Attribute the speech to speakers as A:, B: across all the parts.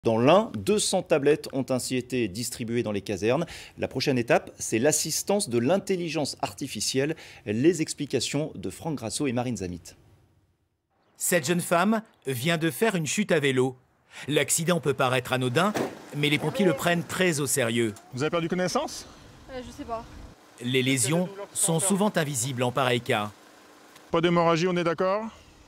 A: Dans l'Ain, 200 tablettes ont ainsi été distribuées dans les casernes. La prochaine étape, c'est l'assistance de l'intelligence artificielle. Les explications de Franck Grasso et Marine Zamit.
B: Cette jeune femme vient de faire une chute à vélo. L'accident peut paraître anodin, mais les pompiers le prennent très au sérieux.
C: Vous avez perdu connaissance?
D: Je sais pas.
B: Les lésions sont souvent invisibles en pareil cas.
C: Pas d'hémorragie, on est d'accord?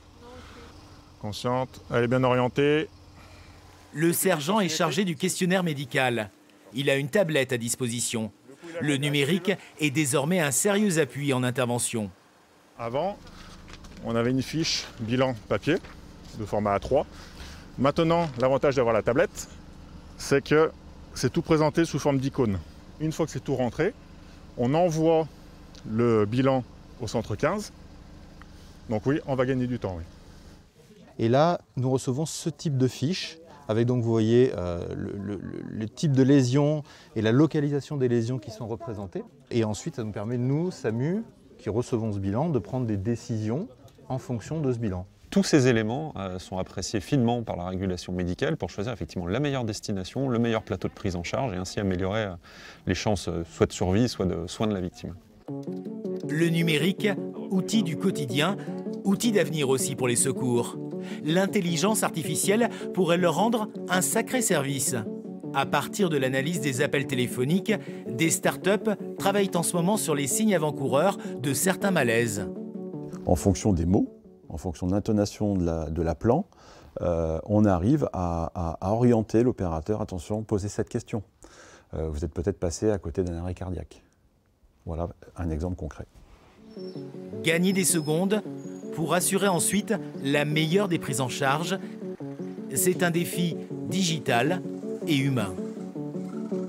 C: Consciente, elle est bien orientée.
B: Le sergent est chargé du questionnaire médical. Il a une tablette à disposition. Le numérique est désormais un sérieux appui en intervention.
C: Avant, on avait une fiche bilan papier de format A3. Maintenant, l'avantage d'avoir la tablette, c'est que c'est tout présenté sous forme d'icône. Une fois que c'est tout rentré, on envoie le bilan au centre 15. Donc oui, on va gagner du temps. Oui.
E: Et là, nous recevons ce type de fiche, avec donc vous voyez le type de lésions et la localisation des lésions qui sont représentées. Et ensuite, ça nous permet, nous, SAMU, qui recevons ce bilan, de prendre des décisions en fonction de ce bilan.
F: Tous ces éléments sont appréciés finement par la régulation médicale pour choisir effectivement la meilleure destination, le meilleur plateau de prise en charge et ainsi améliorer les chances soit de survie, soit de soins de la victime.
B: Le numérique, outil du quotidien, outil d'avenir aussi pour les secours. L'intelligence artificielle pourrait leur rendre un sacré service. À partir de l'analyse des appels téléphoniques, des startups travaillent en ce moment sur les signes avant-coureurs de certains malaises.
G: En fonction des mots, en fonction de l'intonation de l'appelant, on arrive à orienter l'opérateur. Attention, posez cette question. Vous êtes peut-être passé à côté d'un arrêt cardiaque. Voilà un exemple concret.
B: Gagner des secondes pour assurer ensuite la meilleure des prises en charge. C'est un défi digital et humain.